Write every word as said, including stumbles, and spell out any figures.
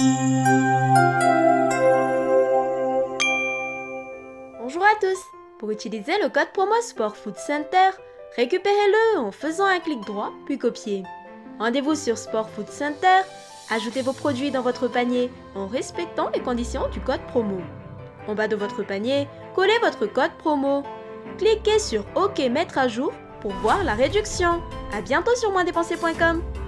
Bonjour à tous! Pour utiliser le code promo Sport Food Center, récupérez-le en faisant un clic droit puis copier. Rendez-vous sur Sport Food Center, ajoutez vos produits dans votre panier en respectant les conditions du code promo. En bas de votre panier, collez votre code promo. Cliquez sur OK Mettre à jour pour voir la réduction. À bientôt sur moins dépenser point com.